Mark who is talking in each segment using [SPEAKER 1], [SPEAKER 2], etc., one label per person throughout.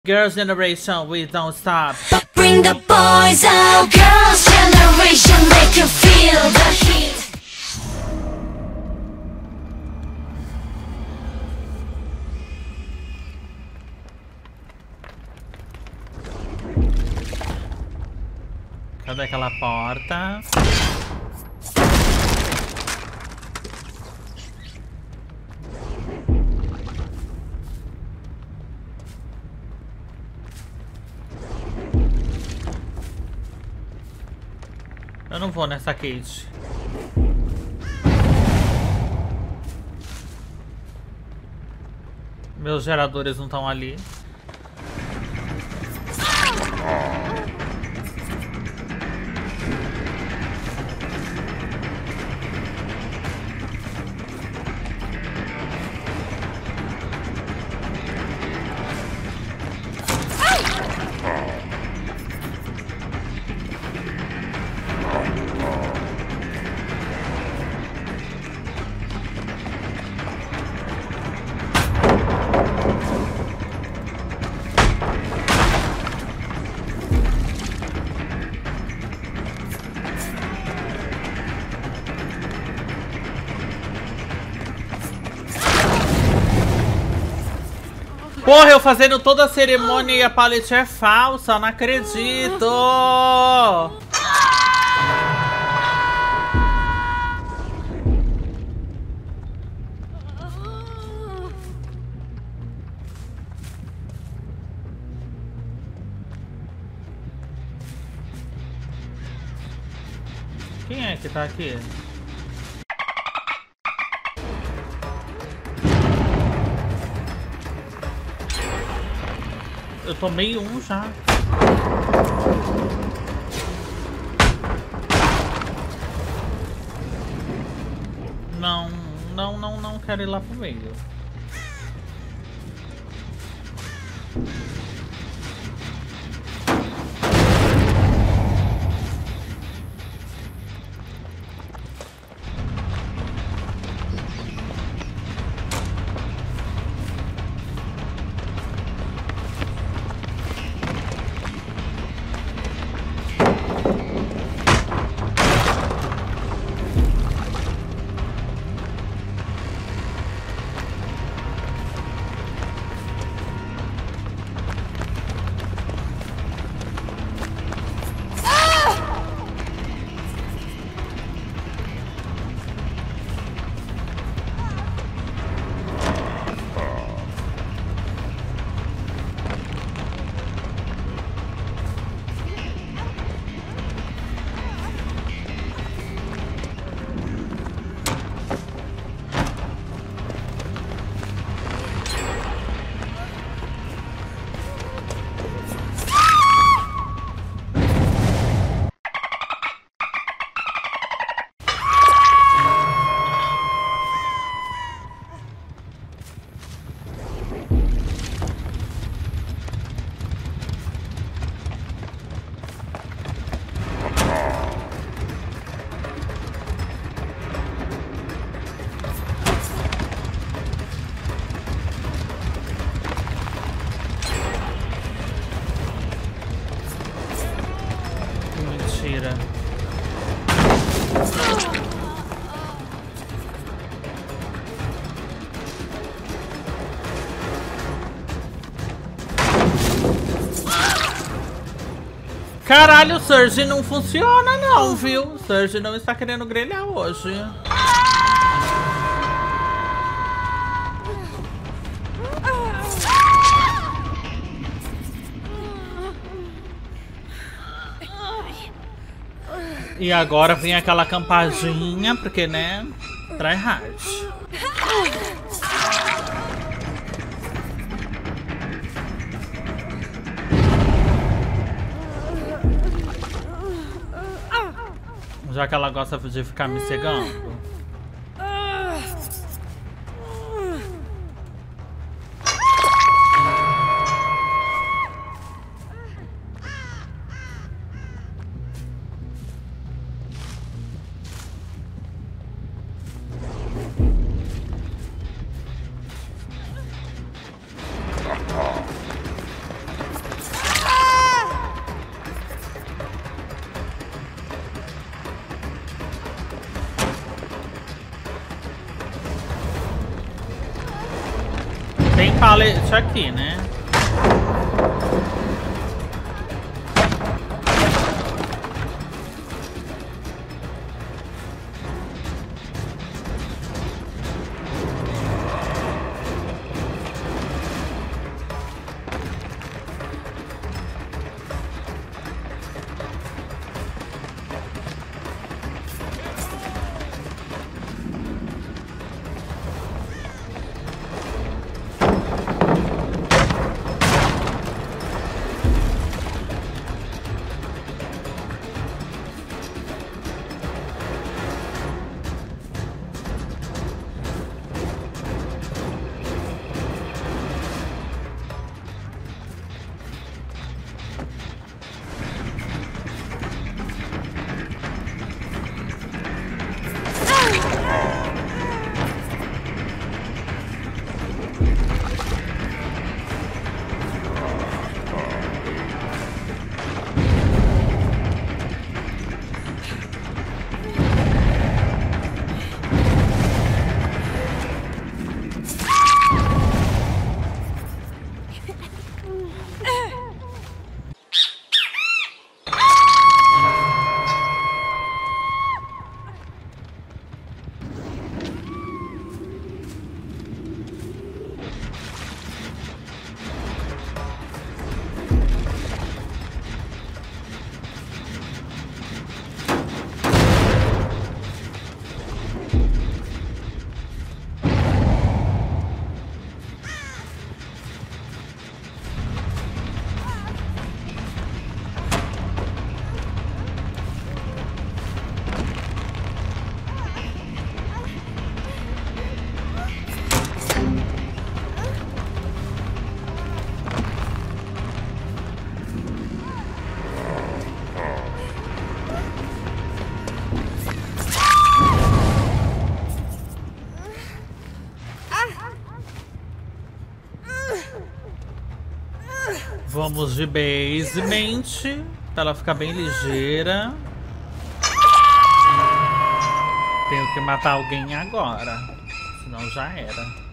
[SPEAKER 1] Girls' generation, we don't stop.
[SPEAKER 2] Bring the boys out, girls' generation, make you feel the heat.
[SPEAKER 1] Cadê aquela porta? Eu não vou nessa cage. Meus geradores não estão ali. Porra, eu fazendo toda a cerimônia e a pallet é falsa, não acredito! Quem é que tá aqui? Eu tomei um já. Não quero ir lá pro meio. Mentira. Caralho, o Surge não funciona não, viu? O Surge não está querendo grelhar hoje. E agora vem aquela campadinha, porque, né, try hard. Já que ela gosta de ficar me cegando. pallet aqui, né? Vamos de basement, pra ela ficar bem ligeira. Tenho que matar alguém agora, senão já era.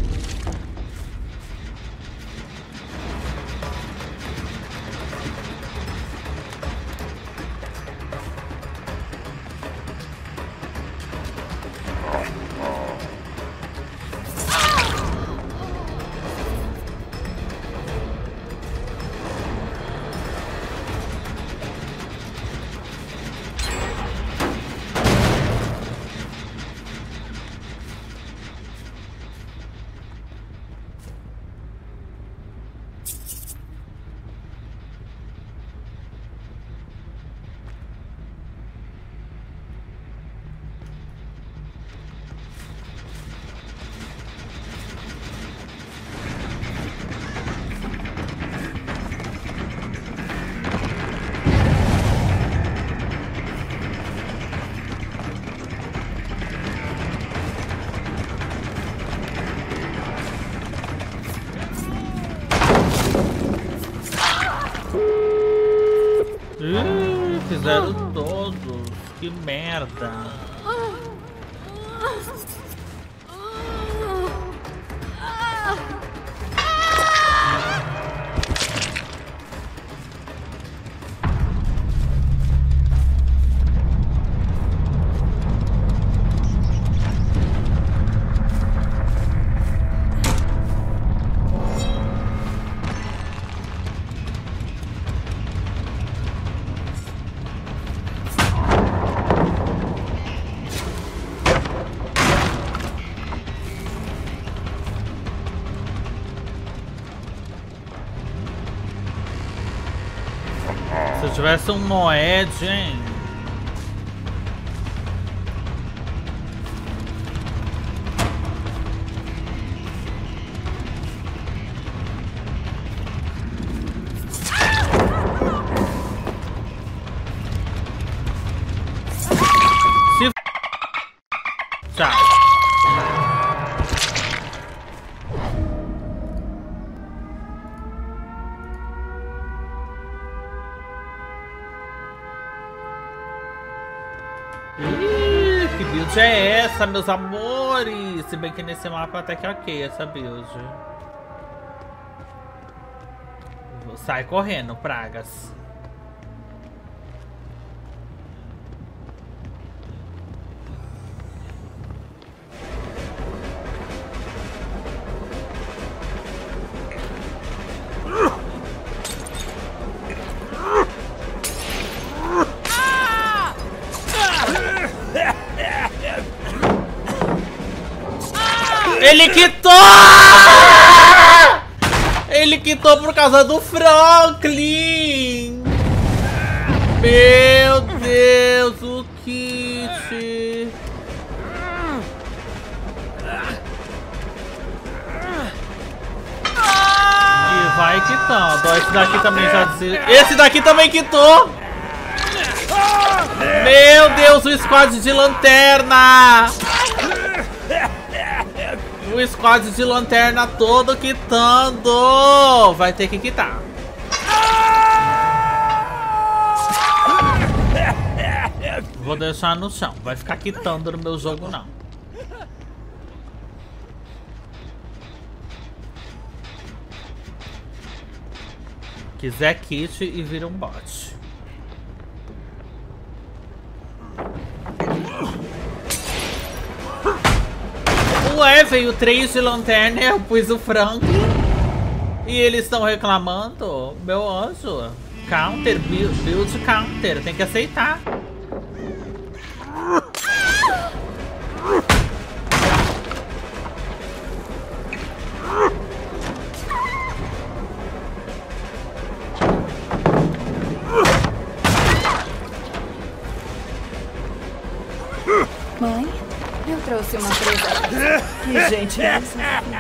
[SPEAKER 1] Fizeram todos, que merda. Se eu tivesse um Moed, hein? Se... Tchau. Que build é essa, meus amores? Se bem que nesse mapa até que ok essa build. Sai correndo, pragas.
[SPEAKER 2] Ele quitou! Ele quitou por causa do Franklin! Meu Deus, o Kit! E vai quitando. Esse daqui também já disse. Esse daqui também quitou! Meu Deus, o squad de lanterna! O squad de lanterna todo quitando! Vai ter que quitar. Vou deixar no chão. Vai ficar quitando no meu jogo, não. Quiser kit e vira um bot. Ué, veio 3 de lanterna, eu pus o Franklin. E eles estão reclamando. Meu anjo. Counter, build counter. Tem que aceitar.
[SPEAKER 3] Mãe, eu trouxe uma presente. Que gentileza.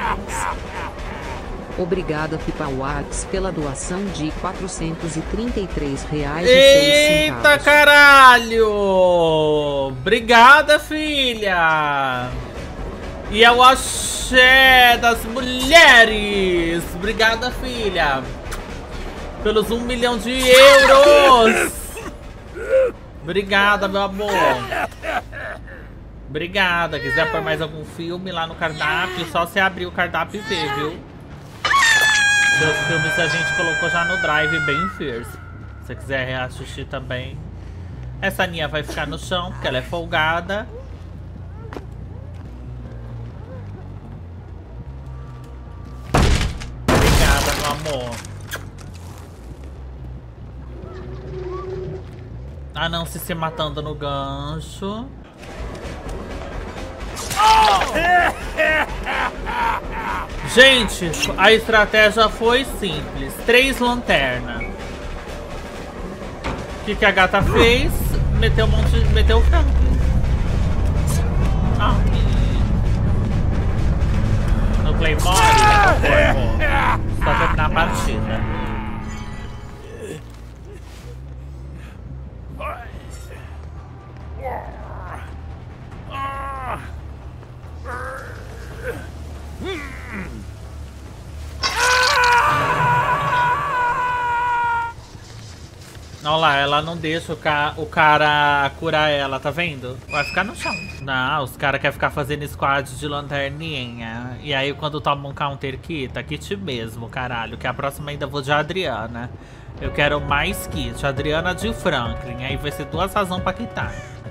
[SPEAKER 4] Obrigada, Pipa Watts, pela doação de R$433,06.
[SPEAKER 2] Eita, caralho! Obrigada, filha! E é o axé das mulheres! Obrigada, filha! Pelos 1 milhão de euros! Obrigada, meu amor! Obrigada! Quiser pôr mais algum filme lá no cardápio, só você abrir o cardápio e ver, viu? Os filmes a gente colocou já no Drive bem fierce. Se você quiser reassistir também. Essa Aninha vai ficar no chão, porque ela é folgada. Obrigada, meu amor. Ah, não, se matando no gancho. Gente, a estratégia foi simples. 3 lanternas. O que a gata fez? Meteu um monte, meteu o Franklin. No Claymore, só terminar a partida. Olha lá, ela não deixa o cara curar ela, tá vendo? Vai ficar no chão. Não, os caras querem ficar fazendo squad de lanterninha. E aí quando toma um counter quita, kit mesmo, caralho. Que a próxima ainda vou de Adriana. Eu quero mais kit, Adriana de Franklin. Aí vai ser 2 razões pra quitar.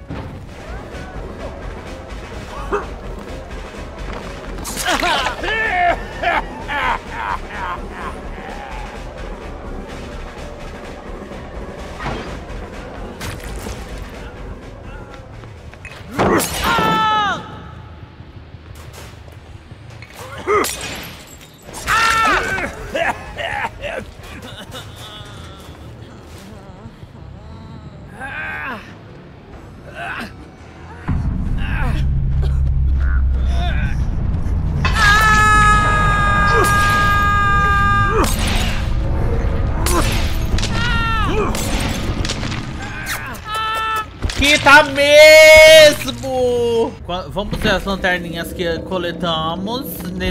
[SPEAKER 2] Quita mesmo! Vamos ver as lanterninhas que coletamos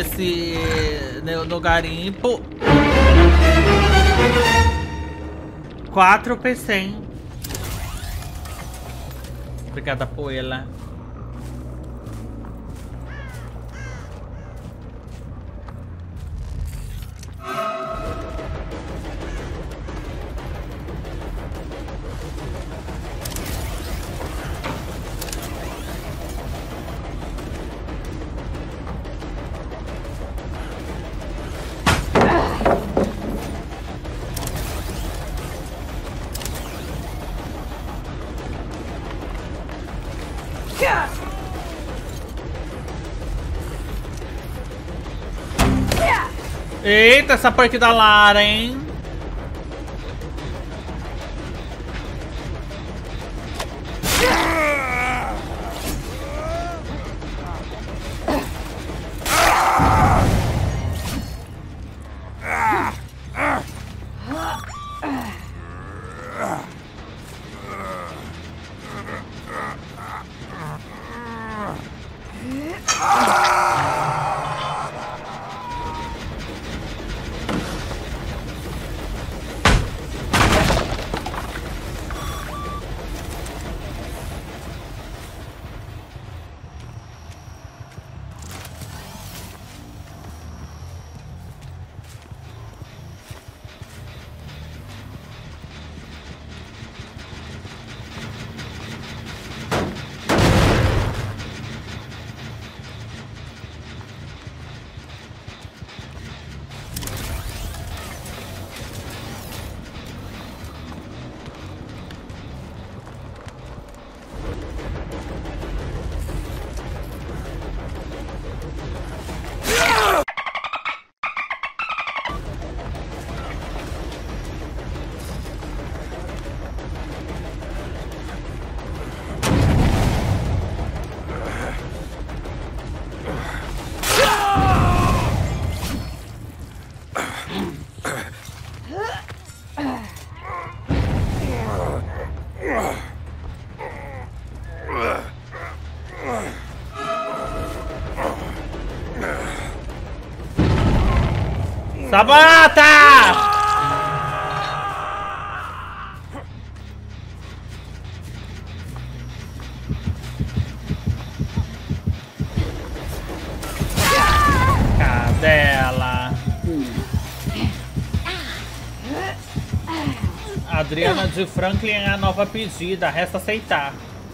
[SPEAKER 2] no garimpo. 4 P100. Obrigada, Poela. Eita, essa perk da Lara, hein? Sabata! Cadela. Adriana de Franklin é a nova pedida, resta aceitar.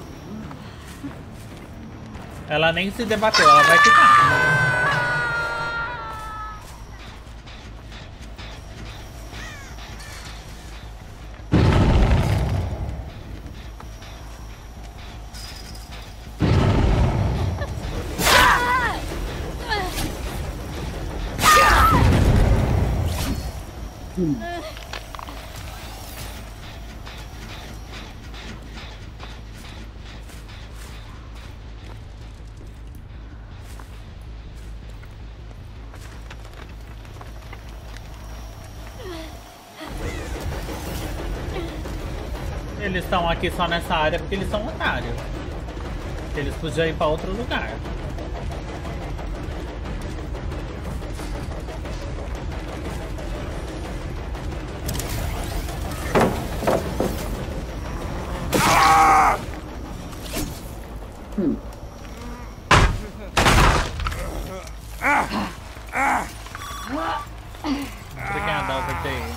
[SPEAKER 2] Ela nem se debateu, ela vai ficar. Eles estão aqui só nessa área porque eles são otários. Eles podiam ir pra outro lugar. Obrigada, Overday.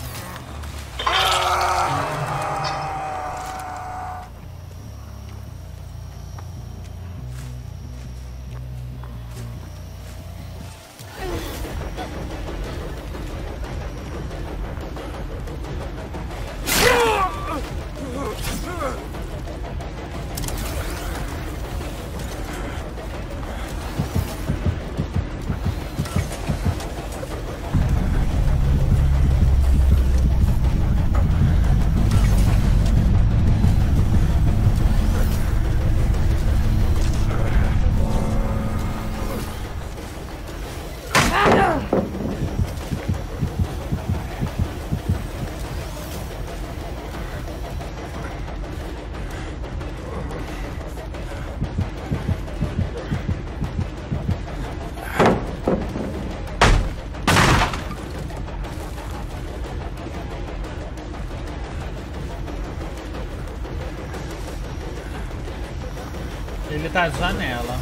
[SPEAKER 2] Ele tá de janela.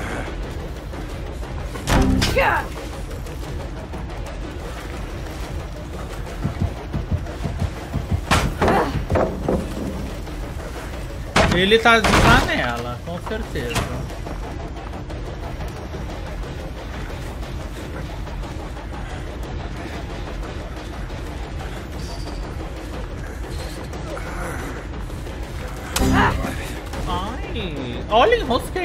[SPEAKER 2] Ele tá de janela, com certeza. Ai, olha, enrosquei.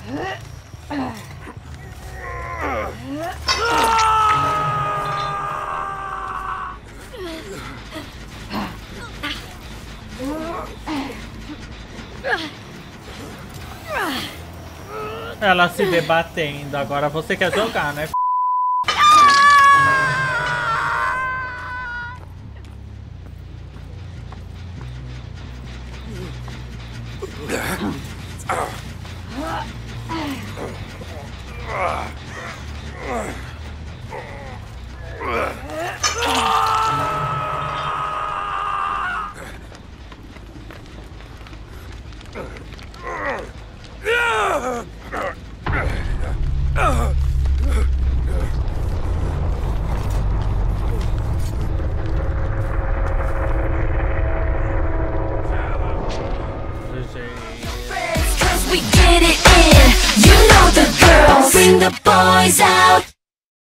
[SPEAKER 2] Ela se debatendo. Agora você quer jogar, né?
[SPEAKER 5] We get it in, you know the girls. Bring the boys out.